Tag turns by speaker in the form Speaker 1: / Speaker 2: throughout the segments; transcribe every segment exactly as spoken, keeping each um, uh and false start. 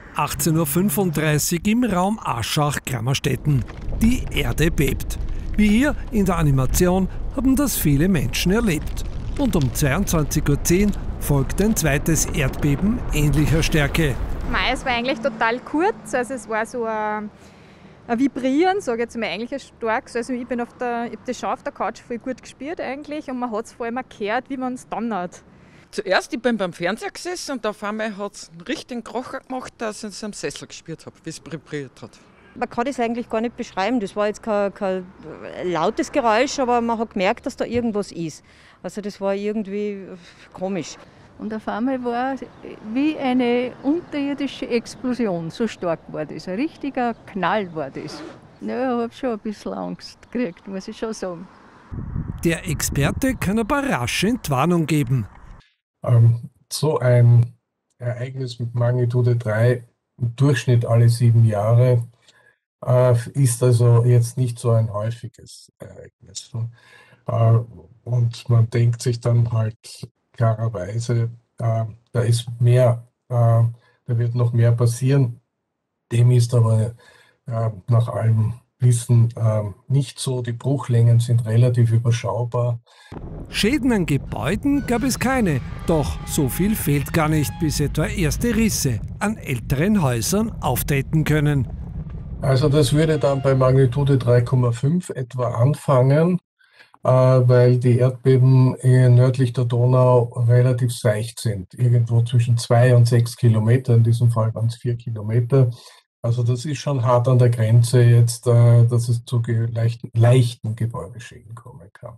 Speaker 1: achtzehn Uhr fünfunddreißig im Raum Aschach-Grammerstetten. Die Erde bebt. Wie hier in der Animation haben das viele Menschen erlebt. Und um zweiundzwanzig Uhr zehn folgt ein zweites Erdbeben ähnlicher Stärke.
Speaker 2: Mei, es war eigentlich total kurz, also es war so ein, ein Vibrieren, sage ich jetzt mal, eigentlich ein starkes. Also ich bin auf der, ich habe das schon auf der Couch voll gut gespürt eigentlich und man hat es vor allem auch gehört, wie man es donnert.
Speaker 3: Zuerst, ich bin beim Fernseher gesessen und auf einmal hat es einen richtigen Krocher gemacht, dass ich es am Sessel gespürt habe, wie es vibriert hat.
Speaker 4: Man kann das eigentlich gar nicht beschreiben. Das war jetzt kein, kein lautes Geräusch, aber man hat gemerkt, dass da irgendwas ist. Also das war irgendwie komisch.
Speaker 5: Und auf einmal war es wie eine unterirdische Explosion. So stark war das. Ein richtiger Knall war das. Ja, ich habe schon ein bisschen Angst gekriegt, muss ich schon sagen.
Speaker 1: Der Experte kann aber rasche Entwarnung geben.
Speaker 6: Ähm, so ein Ereignis mit Magnitude drei im Durchschnitt alle sieben Jahre äh, ist also jetzt nicht so ein häufiges Ereignis. Äh, und man denkt sich dann halt klarerweise, äh, da ist mehr, äh, da wird noch mehr passieren. Dem ist aber äh, nach allem Wissen äh, nicht so. Die Bruchlängen sind relativ überschaubar.
Speaker 1: Schäden an Gebäuden gab es keine, doch so viel fehlt gar nicht, bis etwa erste Risse an älteren Häusern auftreten können.
Speaker 6: Also das würde dann bei Magnitude drei Komma fünf etwa anfangen, äh, weil die Erdbeben nördlich der Donau relativ seicht sind. Irgendwo zwischen zwei und sechs Kilometer, in diesem Fall waren es vier Kilometer. Also das ist schon hart an der Grenze jetzt, äh, dass es zu leichten, leichten Gebäudeschäden kommen kann.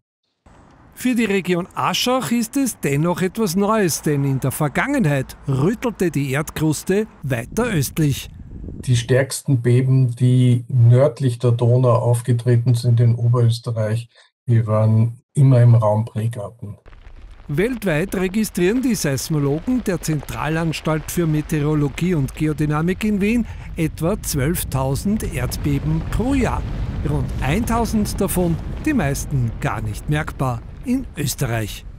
Speaker 1: Für die Region Aschach ist es dennoch etwas Neues, denn in der Vergangenheit rüttelte die Erdkruste weiter östlich.
Speaker 6: Die stärksten Beben, die nördlich der Donau aufgetreten sind in Oberösterreich, die waren immer im Raum Pregarten.
Speaker 1: Weltweit registrieren die Seismologen der Zentralanstalt für Meteorologie und Geodynamik in Wien etwa zwölftausend Erdbeben pro Jahr. Rund tausend davon, die meisten gar nicht merkbar, in Österreich.